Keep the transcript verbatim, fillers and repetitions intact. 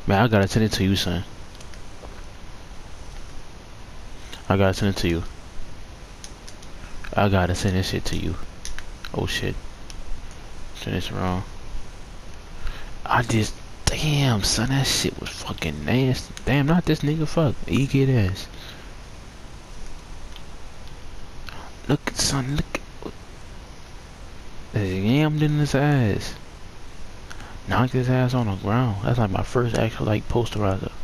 Man, I gotta send it to you, son. I gotta send it to you. I gotta send this shit to you. Oh shit. Send this wrong. I just, damn, son, that shit was fucking nasty. Damn, not this nigga, fuck. E get ass. Look, son, look. They yammed in his ass. Knocked his ass on the ground. That's like my first actual like posterizer.